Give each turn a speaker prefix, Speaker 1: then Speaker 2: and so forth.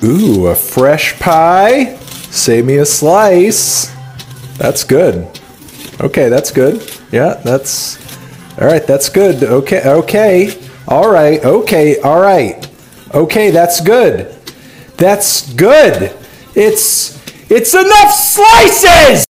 Speaker 1: Ooh, a fresh pie. Save me a slice. That's good. Okay, that's good. Yeah, that's... All right, that's good. Okay, okay. All right, okay, all right. Okay, that's good. That's good. It's enough slices!